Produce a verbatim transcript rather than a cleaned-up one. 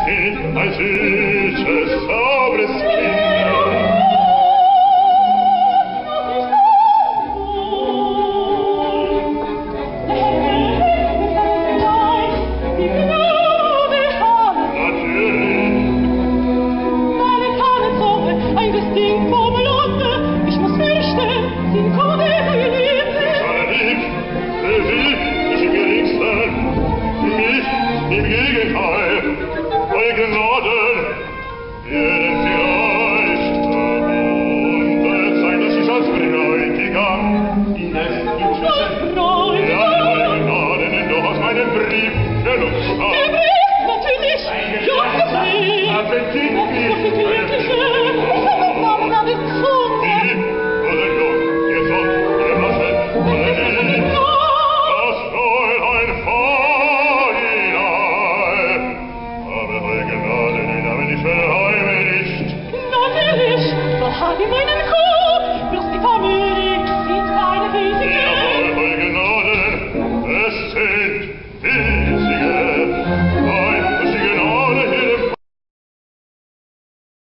Kind, ein süßes, sauberes Kind. Im Gegenteil, bei Gnaden werden vielleicht verwundet sein, dass ich als Bräutigam in des Inzwischen ja, bei Gnaden doch aus meinem Brief Verlust habe. Der Brief, natürlich! Ja, der Brief! Appetit! Hab ich meinen Kuh!